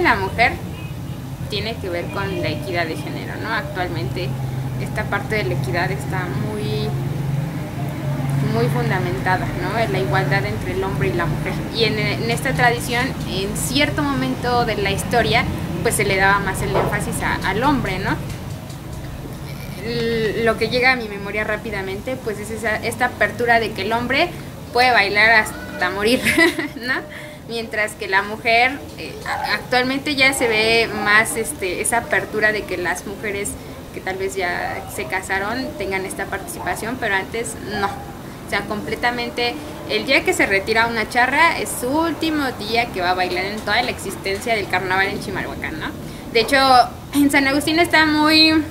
en la mujer tiene que ver con la equidad de género, ¿no? Actualmente esta parte de la equidad está muy fundamentada, ¿no? En la igualdad entre el hombre y la mujer. Y en esta tradición, en cierto momento de la historia, pues se le daba más el énfasis al hombre, ¿no? Lo que llega a mi memoria rápidamente, pues es esta apertura de que el hombre puede bailar hasta morir, ¿no? Mientras que la mujer, actualmente ya se ve más esa apertura de que las mujeres que tal vez ya se casaron tengan esta participación, pero antes no. O sea, completamente, el día que se retira una charra es su último día que va a bailar en toda la existencia del carnaval en Chimalhuacán, ¿no? De hecho, en San Agustín está muy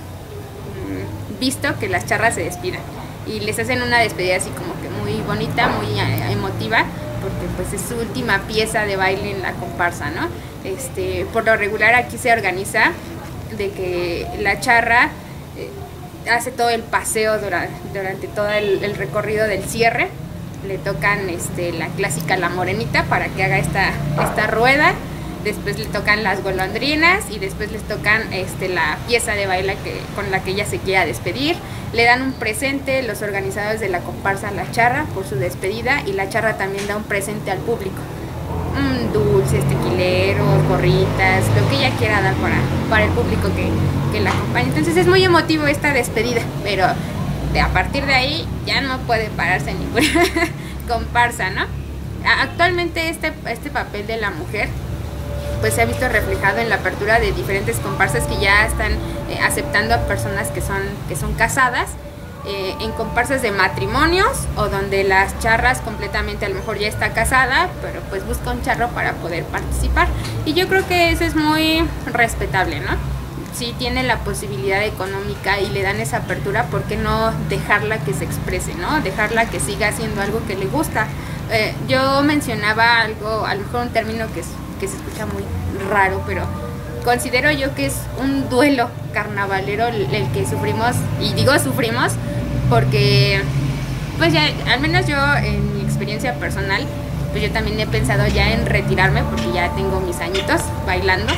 visto que las charras se despidan y les hacen una despedida así como que muy bonita, muy emotiva, porque pues es su última pieza de baile en la comparsa, ¿no? Por lo regular aquí se organiza de que la charra hace todo el paseo durante todo el recorrido del cierre. Le tocan la clásica La Morenita para que haga esta rueda. Después le tocan las golondrinas y después les tocan la pieza de baile con la que ella se quiera despedir. Le dan un presente los organizadores de la comparsa a la charra por su despedida, y la charra también da un presente al público. Dulces, tequileros, gorritas, lo que ella quiera dar para el público que la acompaña. Entonces es muy emotivo esta despedida, pero a partir de ahí ya no puede pararse ninguna comparsa, ¿no? Actualmente este papel de la mujer pues se ha visto reflejado en la apertura de diferentes comparsas que ya están aceptando a personas que son casadas, en comparsas de matrimonios, o donde las charras completamente a lo mejor ya está casada, pero pues busca un charro para poder participar. Y yo creo que eso es muy respetable, ¿no? Si tiene la posibilidad económica y le dan esa apertura, ¿por qué no dejarla que se exprese, ¿no? Dejarla que siga haciendo algo que le gusta. Yo mencionaba algo, a lo mejor un término que se escucha muy raro, pero considero yo que es un duelo carnavalero el que sufrimos, y digo sufrimos porque pues ya, al menos yo en mi experiencia personal, pues yo también he pensado ya en retirarme porque ya tengo mis añitos bailando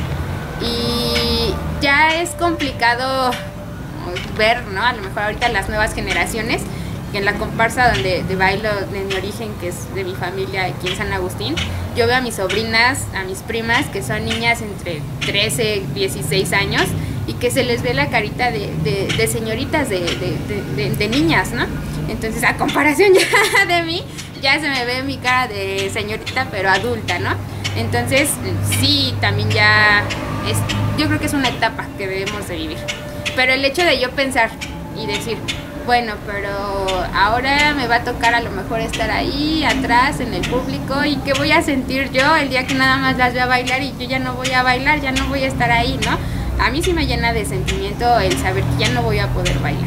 y ya es complicado ver, ¿no? A lo mejor ahorita las nuevas generaciones, que en la comparsa donde bailo de mi origen, que es de mi familia aquí en San Agustín, yo veo a mis sobrinas, a mis primas, que son niñas entre 13 y 16 años, y que se les ve la carita de señoritas, de niñas, ¿no? Entonces, a comparación ya de mí, ya se me ve mi cara de señorita, pero adulta, ¿no? Entonces, sí, también ya yo creo que es una etapa que debemos de vivir. Pero el hecho de yo pensar y decir, bueno, pero ahora me va a tocar a lo mejor estar ahí atrás en el público, y qué voy a sentir yo el día que nada más las vea bailar y yo ya no voy a bailar, ya no voy a estar ahí, ¿no? A mí sí me llena de sentimiento el saber que ya no voy a poder bailar.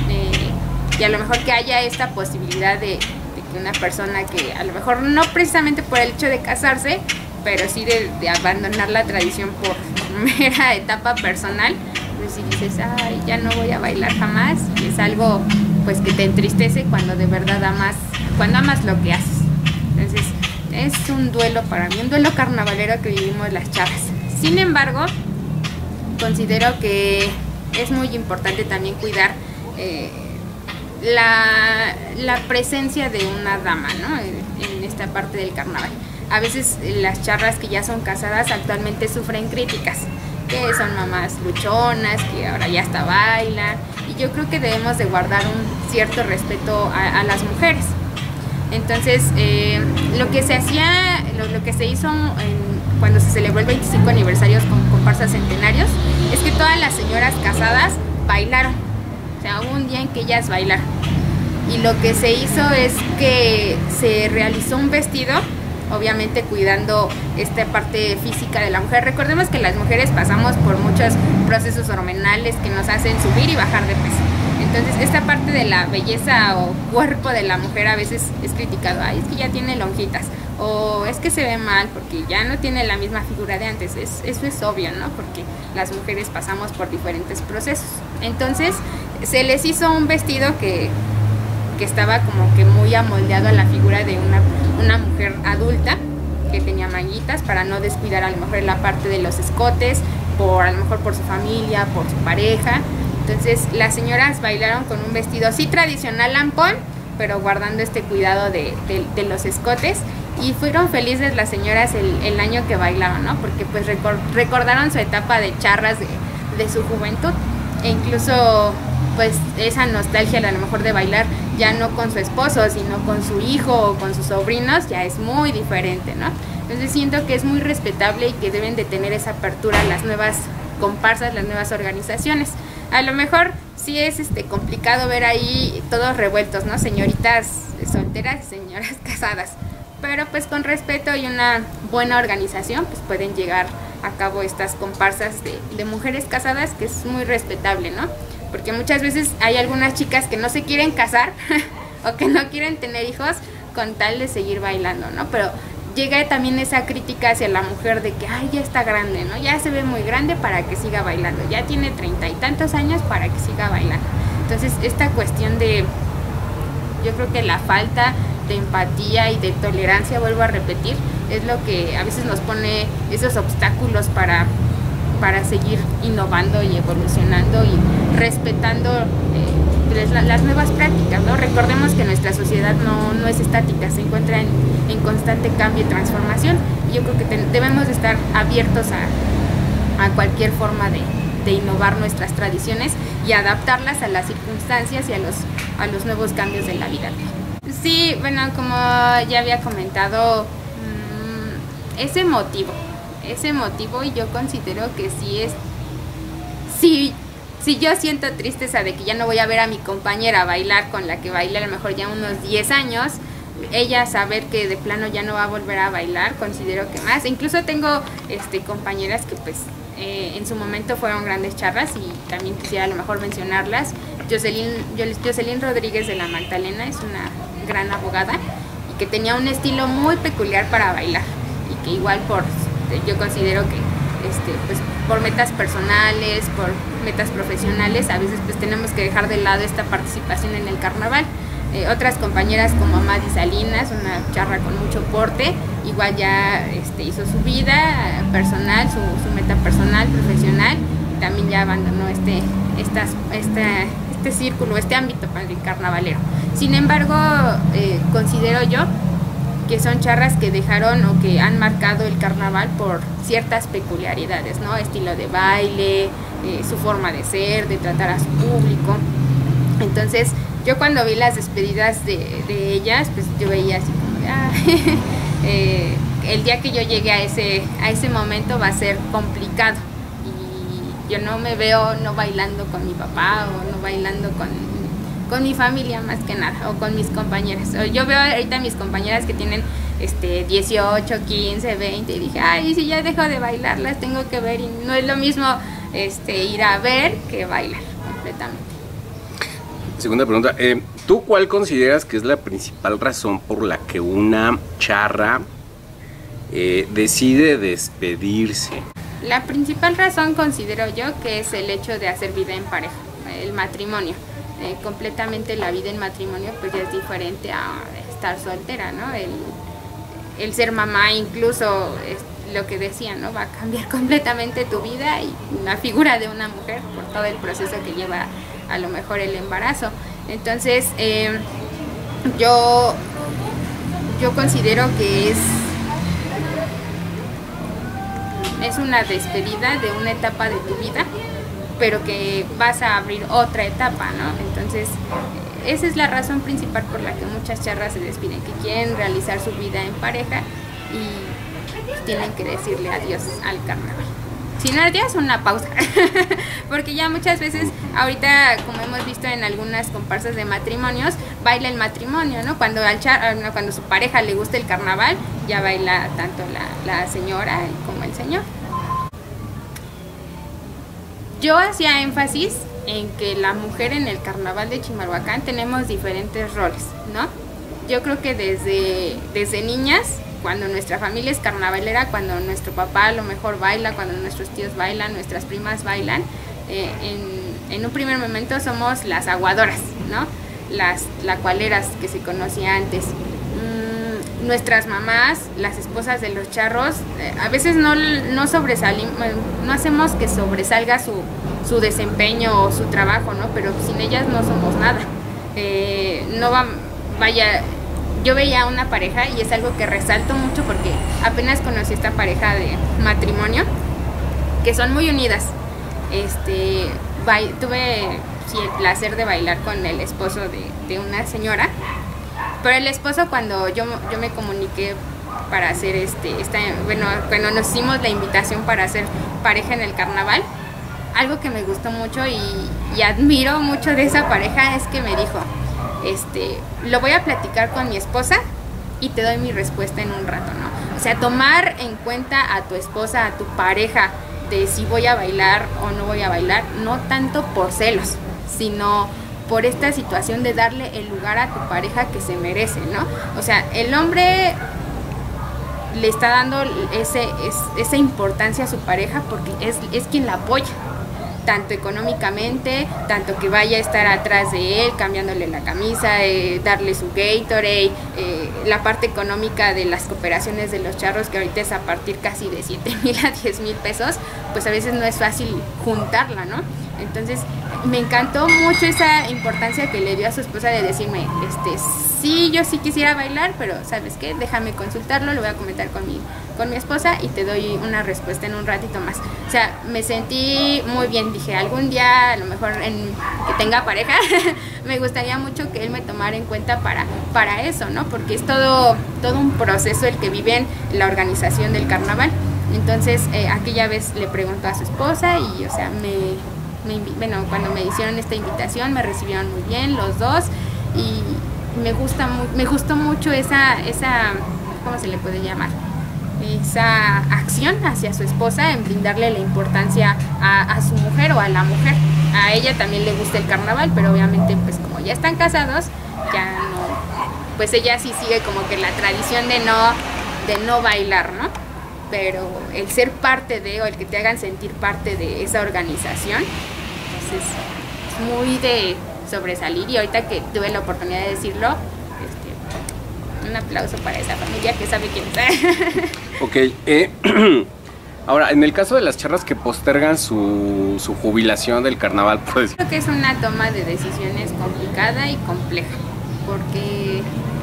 Y a lo mejor que haya esta posibilidad de que una persona que a lo mejor no precisamente por el hecho de casarse, pero sí de abandonar la tradición por mera etapa personal, pues si dices, ay, ya no voy a bailar jamás, y es algo pues que te entristece cuando de verdad cuando amas lo que haces. Entonces es un duelo para mí, un duelo carnavalero que vivimos las chavas. Sin embargo, considero que es muy importante también cuidar la presencia de una dama, ¿no? En esta parte del carnaval. A veces las charras que ya son casadas actualmente sufren críticas, que son mamás luchonas, que ahora ya hasta bailan, y yo creo que debemos de guardar un cierto respeto a las mujeres. Entonces, lo que se hacía, lo que se hizo cuando se celebró el 25 aniversario con comparsas centenarios, es que todas las señoras casadas bailaron. O sea, hubo un día en que ellas bailaron. Y lo que se hizo es que se realizó un vestido, obviamente cuidando esta parte física de la mujer. Recordemos que las mujeres pasamos por muchos procesos hormonales que nos hacen subir y bajar de peso. Entonces esta parte de la belleza o cuerpo de la mujer a veces es criticado. Ay, es que ya tiene lonjitas, o es que se ve mal porque ya no tiene la misma figura de antes. Eso es obvio, ¿no? Porque las mujeres pasamos por diferentes procesos. Entonces se les hizo un vestido que estaba como que muy amoldeado a la figura de una mujer adulta, que tenía manguitas para no descuidar a lo mejor la parte de los escotes, a lo mejor por su familia, por su pareja. Entonces las señoras bailaron con un vestido sí tradicional lampón, pero guardando este cuidado de los escotes, y fueron felices las señoras el año que bailaban, ¿no? Porque pues recordaron su etapa de charras de su juventud, e incluso pues esa nostalgia a lo mejor de bailar ya no con su esposo, sino con su hijo o con sus sobrinos, ya es muy diferente, ¿no? Entonces siento que es muy respetable y que deben de tener esa apertura las nuevas comparsas, las nuevas organizaciones. A lo mejor sí es complicado ver ahí todos revueltos, ¿no? Señoritas solteras y señoras casadas, pero pues con respeto y una buena organización pues pueden llegar a cabo estas comparsas de mujeres casadas, que es muy respetable, ¿no? Porque muchas veces hay algunas chicas que no se quieren casar o que no quieren tener hijos con tal de seguir bailando, ¿no? Pero llega también esa crítica hacia la mujer de que, ay, ya está grande, ¿no? Ya se ve muy grande para que siga bailando, ya tiene 30 y tantos años para que siga bailando. Entonces, esta cuestión yo creo que la falta de empatía y de tolerancia, vuelvo a repetir, es lo que a veces nos pone esos obstáculos para seguir innovando y evolucionando y respetando las nuevas prácticas, ¿no? Recordemos que nuestra sociedad no es estática, se encuentra en constante cambio y transformación, y yo creo que debemos de estar abiertos a cualquier forma de innovar nuestras tradiciones y adaptarlas a las circunstancias y a los nuevos cambios de la vida. Sí, bueno, como ya había comentado, es emotivo, y yo considero que si yo siento tristeza de que ya no voy a ver a mi compañera bailar con la que bailé a lo mejor ya unos 10 años, ella saber que de plano ya no va a volver a bailar, considero que más. Incluso tengo compañeras que pues en su momento fueron grandes charras, y también quisiera a lo mejor mencionarlas. Jocelyn Rodríguez de la Magdalena es una gran abogada y que tenía un estilo muy peculiar para bailar, y que igual yo considero que pues por metas personales, por metas profesionales, a veces pues tenemos que dejar de lado esta participación en el carnaval. Otras compañeras como Madi Salinas, una charra con mucho porte, igual ya hizo su vida personal, su meta personal, profesional, y también ya abandonó este círculo, este ámbito para el carnavalero. Sin embargo, considero yo que son charras que dejaron o que han marcado el carnaval por ciertas peculiaridades, ¿no? Estilo de baile, su forma de ser, de tratar a su público. Entonces, yo cuando vi las despedidas de ellas, pues yo veía así como de, el día que yo llegue a ese momento va a ser complicado, y yo no me veo no bailando con mi papá o no bailando con mi familia, más que nada, o con mis compañeras. Yo veo ahorita a mis compañeras que tienen 18, 15, 20, y dije, ay, si ya dejo de bailar, las tengo que ver, y no es lo mismo ir a ver que bailar completamente. Segunda pregunta, ¿tú cuál consideras que es la principal razón por la que una charra decide despedirse? La principal razón considero yo que es el hecho de hacer vida en pareja, el matrimonio. Completamente la vida en matrimonio pues ya es diferente a estar soltera, ¿no? El ser mamá incluso es lo que decía, ¿no? Va a cambiar completamente tu vida y la figura de una mujer por todo el proceso que lleva a lo mejor el embarazo. Entonces yo considero que es una despedida de una etapa de tu vida, pero que vas a abrir otra etapa, ¿no? Entonces, esa es la razón principal por la que muchas charras se despiden, que quieren realizar su vida en pareja y pues, tienen que decirle adiós al carnaval. Si no, adiós, una pausa, porque ya muchas veces, ahorita, como hemos visto en algunas comparsas de matrimonios, baila el matrimonio, ¿no? Cuando su pareja le gusta el carnaval, ya baila tanto la señora como el señor. Yo hacía énfasis en que la mujer en el carnaval de Chimalhuacán tenemos diferentes roles, ¿no? Yo creo que desde niñas, cuando nuestra familia es carnavalera, cuando nuestro papá a lo mejor baila, cuando nuestros tíos bailan, nuestras primas bailan, en un primer momento somos las aguadoras, ¿no? Las lacualeras que se conocía antes. nuestras mamás, las esposas de los charros, a veces no sobresalimos, no hacemos que sobresalga su desempeño o su trabajo, ¿no? Pero sin ellas no somos nada. Vaya, yo veía una pareja y es algo que resalto mucho porque apenas conocí esta pareja de matrimonio, que son muy unidas. Tuve el placer de bailar con el esposo de una señora, pero el esposo, cuando yo me comuniqué para hacer cuando nos hicimos la invitación para hacer pareja en el carnaval, algo que me gustó mucho y admiro mucho de esa pareja es que me dijo, lo voy a platicar con mi esposa y te doy mi respuesta en un rato, ¿no? O sea, tomar en cuenta a tu esposa, a tu pareja, de si voy a bailar o no voy a bailar, no tanto por celos, sino por esta situación de darle el lugar a tu pareja que se merece, ¿no? O sea, el hombre le está dando esa importancia a su pareja porque es quien la apoya, tanto económicamente, tanto que vaya a estar atrás de él, cambiándole la camisa, darle su Gatorade, la parte económica de las cooperaciones de los charros, que ahorita es a partir casi de 7,000 a 10,000 pesos, pues a veces no es fácil juntarla, ¿no? Entonces me encantó mucho esa importancia que le dio a su esposa de decirme, sí, yo sí quisiera bailar, pero ¿sabes qué? Déjame consultarlo, lo voy a comentar con mi esposa y te doy una respuesta en un ratito más. O sea, me sentí muy bien, dije, algún día, a lo mejor que tenga pareja, me gustaría mucho que él me tomara en cuenta para eso, ¿no? Porque es todo un proceso el que vive en la organización del carnaval. Entonces, aquella vez le preguntó a su esposa y, o sea, cuando me hicieron esta invitación me recibieron muy bien los dos y me gustó mucho esa ¿cómo se le puede llamar? Esa acción hacia su esposa en brindarle la importancia a su mujer o a la mujer. A ella también le gusta el carnaval, pero obviamente pues como ya están casados, ya no, pues ella sí sigue como que la tradición de no bailar, ¿no? Pero el ser parte de, o el que te hagan sentir parte de esa organización, pues es muy de sobresalir. Y ahorita que tuve la oportunidad de decirlo, un aplauso para esa familia que sabe quién es. Ok, ahora, en el caso de las charras que postergan su jubilación del carnaval, pues... Creo que es una toma de decisiones complicada y compleja, porque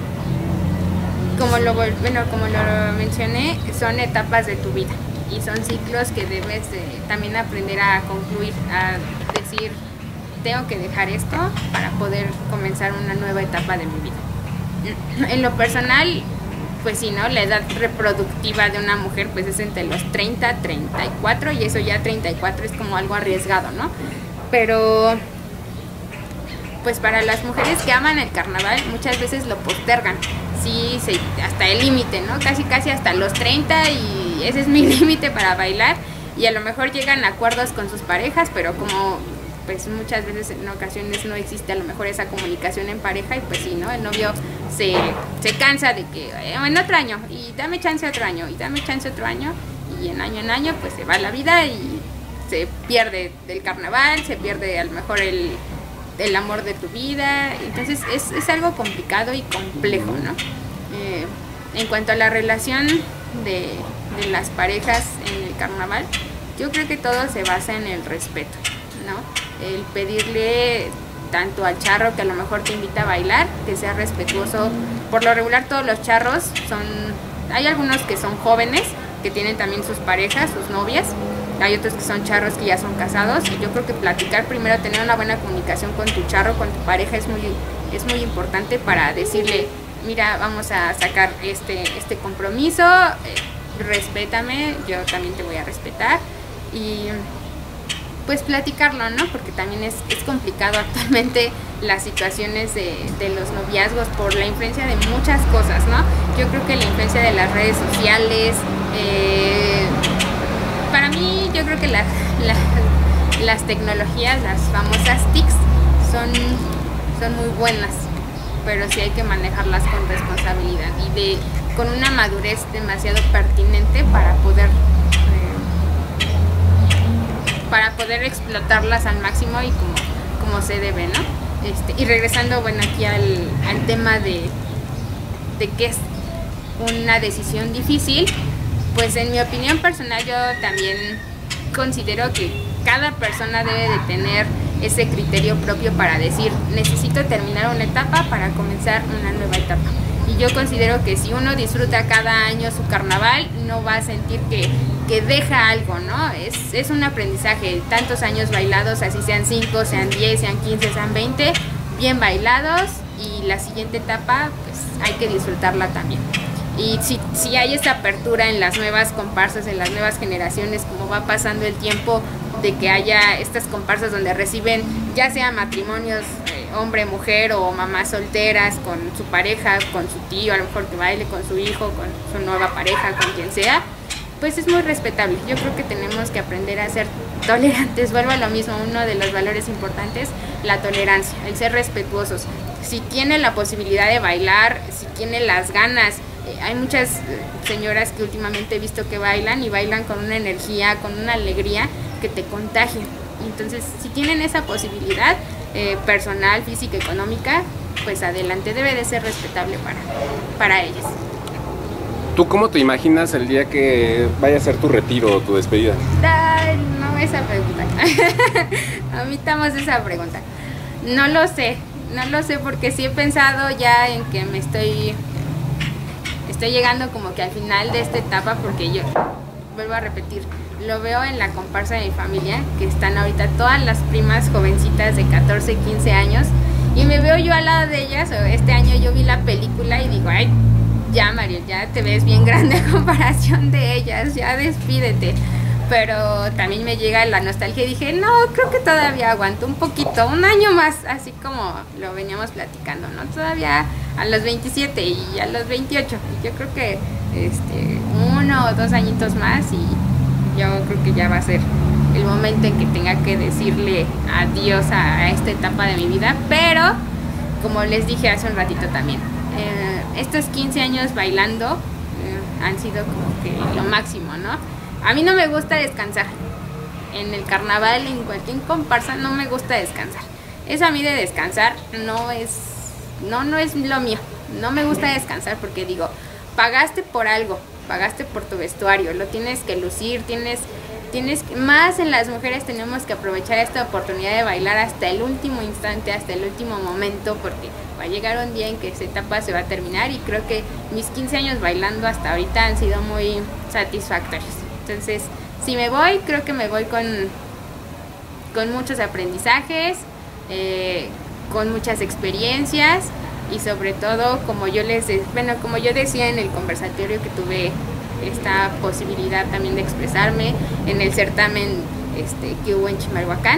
como lo mencioné, son etapas de tu vida y son ciclos que debes también aprender a concluir, a decir, tengo que dejar esto para poder comenzar una nueva etapa de mi vida. En lo personal, pues sí, ¿no? La edad reproductiva de una mujer pues es entre los 30, 34 y eso ya 34 es como algo arriesgado, ¿no? Pero pues para las mujeres que aman el carnaval muchas veces lo postergan, sí, hasta el límite, ¿no? Casi hasta los 30 y ese es mi límite para bailar y a lo mejor llegan a acuerdos con sus parejas, pero como pues muchas veces en ocasiones no existe a lo mejor esa comunicación en pareja y pues sí, ¿no? El novio se cansa de que en otro año y dame chance otro año y dame chance otro año y en año pues se va la vida y se pierde del carnaval, se pierde a lo mejor el amor de tu vida, entonces es algo complicado y complejo, ¿no? En cuanto a la relación de las parejas en el carnaval, yo creo que todo se basa en el respeto, ¿no? El pedirle tanto al charro que a lo mejor te invita a bailar, que sea respetuoso. Por lo regular todos los charros hay algunos que son jóvenes, que tienen también sus parejas, sus novias, hay otros que son charros que ya son casados y yo creo que platicar primero, tener una buena comunicación con tu charro, con tu pareja es muy importante para decirle, mira, vamos a sacar este compromiso, respétame, yo también te voy a respetar y pues platicarlo, ¿no? Porque también es complicado actualmente las situaciones de los noviazgos por la influencia de muchas cosas, ¿no? Yo creo que la influencia de las redes sociales, para mí yo creo que las tecnologías, las famosas TICs, son muy buenas, pero sí hay que manejarlas con responsabilidad y con una madurez demasiado pertinente para poder explotarlas al máximo y como se debe, ¿no? Y regresando, bueno, aquí al tema de qué una decisión difícil, pues en mi opinión personal yo también considero que cada persona debe de tener ese criterio propio para decir, necesito terminar una etapa para comenzar una nueva etapa. Y yo considero que si uno disfruta cada año su carnaval, no va a sentir que deja algo, ¿no? Es un aprendizaje, tantos años bailados, así sean 5, sean 10, sean 15, sean 20, bien bailados, y la siguiente etapa pues hay que disfrutarla también. Y si hay esa apertura en las nuevas comparsas, en las nuevas generaciones, como va pasando el tiempo, de que haya estas comparsas donde reciben ya sea matrimonios hombre, mujer o mamás solteras con su pareja, con su tío, a lo mejor que baile con su hijo, con su nueva pareja, con quien sea, pues es muy respetable. Yo creo que tenemos que aprender a ser tolerantes. Vuelvo a lo mismo, uno de los valores importantes, la tolerancia, el ser respetuosos. Si tiene la posibilidad de bailar, si tiene las ganas, hay muchas señoras que últimamente he visto que bailan y bailan con una energía, con una alegría que te contagia. Entonces, si tienen esa posibilidad personal, física, económica, pues adelante, debe de ser respetable para ellas. ¿Tú cómo te imaginas el día que vaya a ser tu retiro o tu despedida? Ay, no, esa pregunta. Omitamos esa pregunta. No lo sé porque sí he pensado ya en que me estoy llegando como que al final de esta etapa, porque yo, vuelvo a repetir, lo veo en la comparsa de mi familia, que están ahorita todas las primas jovencitas de 14, 15 años, y me veo yo al lado de ellas. Este año yo vi la película y digo, ay, ya Mariel, ya te ves bien grande a comparación de ellas, ya despídete. Pero también me llega la nostalgia y dije, no, creo que todavía aguanto un poquito, un año más, así como lo veníamos platicando, ¿no? Todavía a los 27 y a los 28, yo creo que 1 o 2 añitos más y yo creo que ya va a ser el momento en que tenga que decirle adiós a esta etapa de mi vida. Pero, como les dije hace un ratito también, estos 15 años bailando han sido como que lo máximo, ¿no? A mí no me gusta descansar. En el carnaval, en cualquier comparsa, no me gusta descansar. Eso a mí de descansar no es lo mío. No me gusta descansar porque digo, pagaste por algo, pagaste por tu vestuario, lo tienes que lucir, más en las mujeres tenemos que aprovechar esta oportunidad de bailar hasta el último instante, hasta el último momento, porque va a llegar un día en que esa etapa se va a terminar, y creo que mis 15 años bailando hasta ahorita han sido muy satisfactorios. Entonces, si me voy, creo que me voy con muchos aprendizajes, con muchas experiencias, y sobre todo, como yo decía en el conversatorio que tuve esta posibilidad también de expresarme en el certamen que hubo en Chimalhuacán,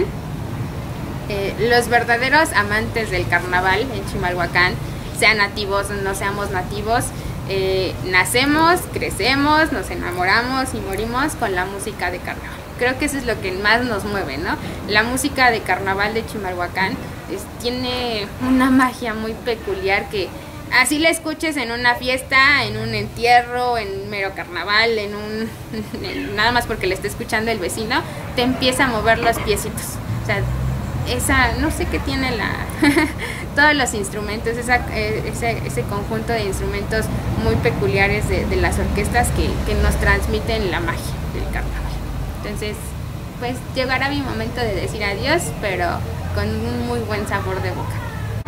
los verdaderos amantes del carnaval en Chimalhuacán, sean nativos o no seamos nativos, nacemos, crecemos, nos enamoramos y morimos con la música de carnaval. Creo que eso es lo que más nos mueve, ¿no? La música de carnaval de Chimalhuacán tiene una magia muy peculiar, que así la escuches en una fiesta, en un entierro, en mero carnaval, nada más porque le esté escuchando el vecino, te empieza a mover los piecitos. O sea, no sé qué tiene todos los instrumentos, ese conjunto de instrumentos muy peculiares de las orquestas que nos transmiten la magia del carnaval. Entonces, pues llegará mi momento de decir adiós, pero con un muy buen sabor de boca.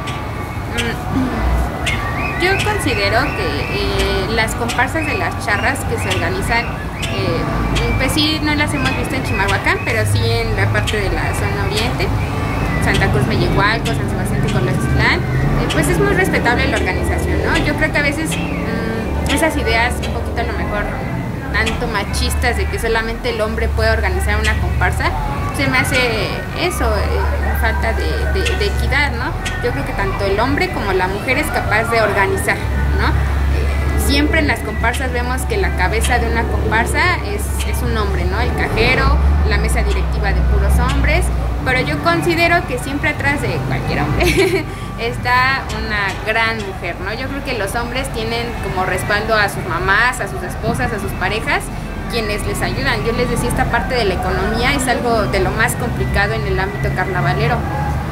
Yo considero que las comparsas de las charras que se organizan, pues sí, no las hemos visto en Chimalhuacán, pero sí en la parte de la zona oriente, Santa Cruz Mellehualco, San Sebastián de Coloxitlán, pues es muy respetable la organización, ¿no? Yo creo que a veces esas ideas un poquito a lo mejor tanto machistas de que solamente el hombre puede organizar una comparsa, se me hace eso, falta de equidad, ¿no? Yo creo que tanto el hombre como la mujer es capaz de organizar, ¿no? Siempre en las comparsas vemos que la cabeza de una comparsa es un hombre, ¿no? El cajero, la mesa directiva de puros hombres, pero yo considero que siempre atrás de cualquier hombre está una gran mujer, ¿no? Yo creo que los hombres tienen como respaldo a sus mamás, a sus esposas, a sus parejas, quienes les ayudan. Yo les decía, esta parte de la economía es algo de lo más complicado en el ámbito carnavalero.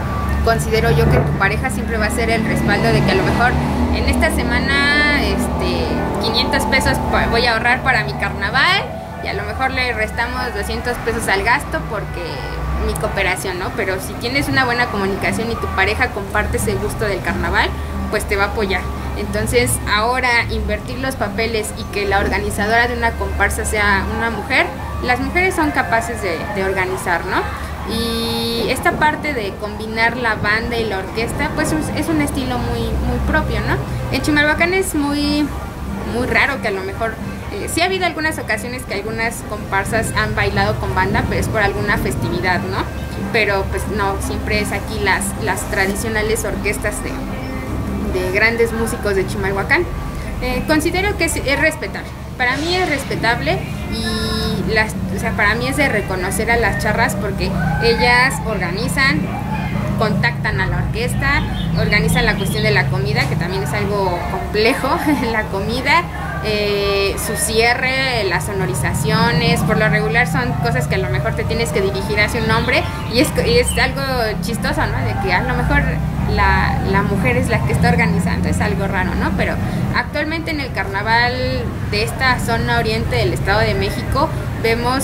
considero yo que tu pareja siempre va a ser el respaldo de que a lo mejor en esta semana 500 pesos voy a ahorrar para mi carnaval y a lo mejor le restamos 200 pesos al gasto porque mi cooperación, ¿no? Pero si tienes una buena comunicación y tu pareja comparte ese gusto del carnaval, pues te va a apoyar. Entonces ahora invertir los papeles y que la organizadora de una comparsa sea una mujer, las mujeres son capaces de organizar, ¿no? Y esta parte de combinar la banda y la orquesta, pues es un estilo muy propio, ¿no? En Chimalhuacán es muy raro que a lo mejor, sí ha habido algunas ocasiones que algunas comparsas han bailado con banda, pero es por alguna festividad, ¿no? Pero pues no, siempre es aquí las tradicionales orquestas de grandes músicos de Chimalhuacán. Considero que es respetable, para mí es respetable y o sea, para mí es de reconocer a las charras porque ellas organizan, contactan a la orquesta, organizan la cuestión de la comida, que también es algo complejo, la comida, su cierre, las sonorizaciones, por lo regular son cosas que a lo mejor te tienes que dirigir hacia un hombre y es algo chistoso, ¿no? De que a lo mejor la mujer es la que está organizando, es algo raro, ¿no? Pero actualmente en el carnaval de esta zona oriente del Estado de México vemos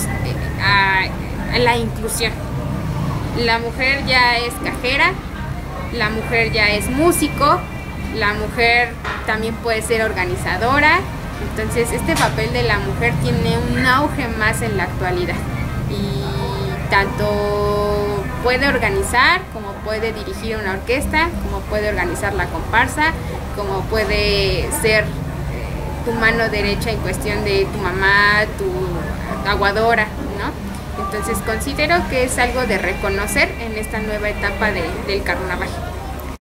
la inclusión. La mujer ya es cajera, la mujer ya es músico, la mujer también puede ser organizadora. Entonces este papel de la mujer tiene un auge más en la actualidad y tanto puede organizar como puede dirigir una orquesta, como puede organizar la comparsa, como puede ser tu mano derecha en cuestión de tu mamá, tu aguadora, ¿no? Entonces considero que es algo de reconocer en esta nueva etapa del carnaval.